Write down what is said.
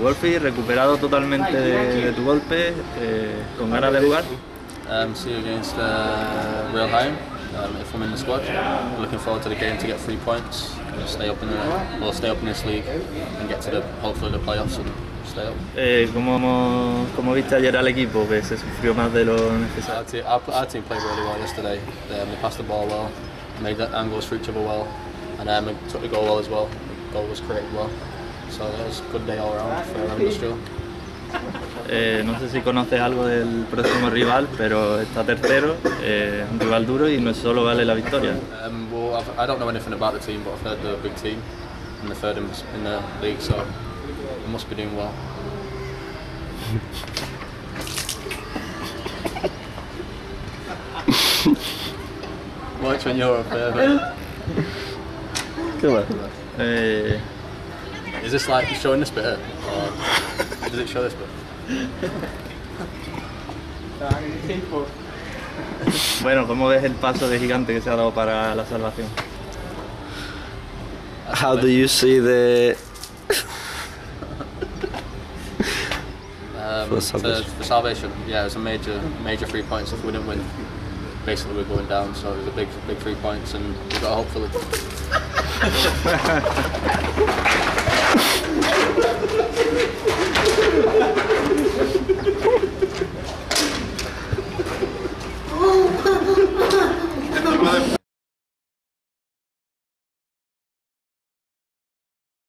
Wolfi, recuperado totalmente de tu golpe, con ganas de jugar. See you against Real Heim. If I'm in the squad, I'm looking forward to the game to get 3 points, stay up in this league, and get to hopefully the playoffs and stay up. ¿Cómo viste ayer al equipo, que se sufrió más de lo necesario? Our team played really well yesterday. They passed the ball well, made the angles for each other well, and took the goal well as well. The goal was created well, so it was a good day all around for Industrial. No sé si conoces algo del próximo rival, pero está tercero, un rival duro y no solo vale la victoria. Well, I don't know anything about the team, but I've heard they're a big team and they're third in the league, so they must be doing well. Watch when you're up there. Come on. Is this like showing this bit here? Or does it show this bit? Bueno, ¿cómo ves el paso de gigante que se ha dado para la salvación? How do you see the for salvation? Yeah, it was a major 3 points. If we didn't win, basically we're going down. So it was a big 3 points, and we got hopefully.